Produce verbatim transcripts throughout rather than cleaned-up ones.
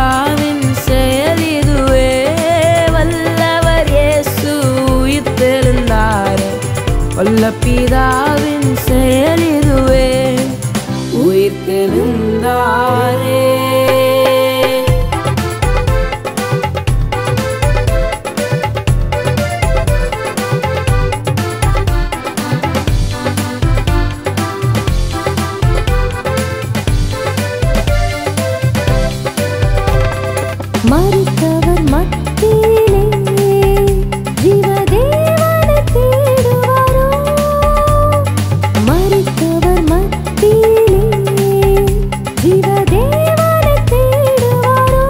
pithaavin seyalithuvae vallavar Yesu uyirththelunthaare valla pithaavin seyalithuvae uyirththelunthaare. mariththavar maththiyilae jeeva devane thaeduvaaro mariththavar maththiyilae jeeva devane thaeduvaaro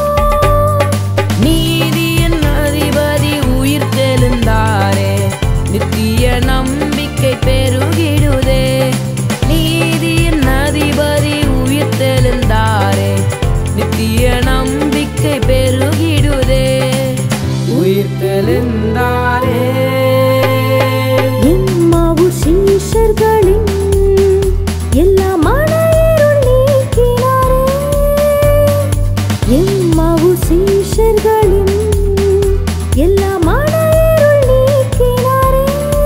neethiyin athipathi uyirththelunthaare niththiya nampikkai perukiduthae neethiyin athipathi uyirththelunthaare niththiya nampikkai perukiduthae uyirththelunthaare. emmaa சீஷர்களின் எல்லா மனையிருள் நீக்கினாரே emmaa சீஷர்களின் எல்லா மனையிருள் நீக்கினாரே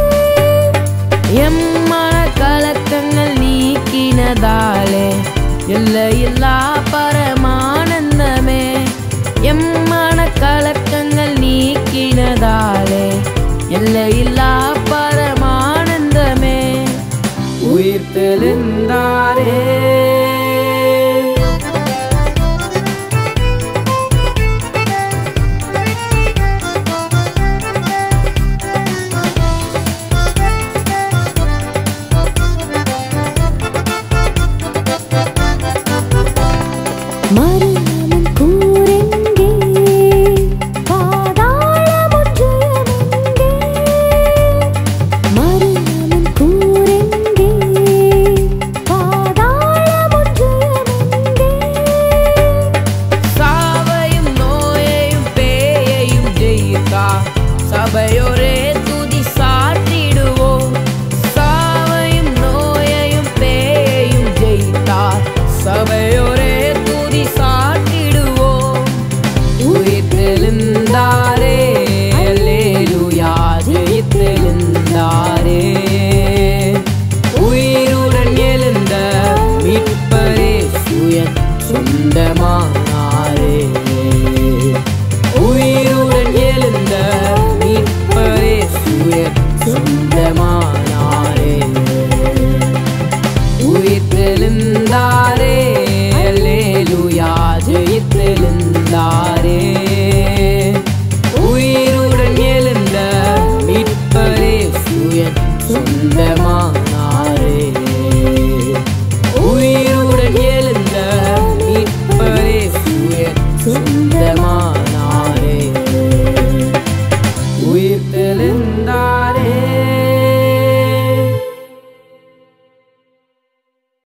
எம்மான கலக்கங்கள் நீக்கினதாலே எல்லையில்லா பரமானந்தமே எம்மான கலக்கங்கள் நீக்கினதாலே எல்லையில்லா பரமானந்தமே uyirththelunthaare. மரணமும் கூரெங்கே பாதாளமும் ஜெயமெங்கே மரணமும் கூரெங்கே பாதாளமும் ஜெயமெங்கே சாவையும் நோயையும் பேயையும் ஜெயித்தா சபையோரே துதி சாற்றிடுவோம் சாவையும் நோயையும் பேயையும் ஜெயித்தா சபையோரே துதி சாற்றிடுவோம் uyirththelunthaare alleluia jeyiththelunthaare uyirudan எழுந்த மீட்பரே சுய சொந்தமா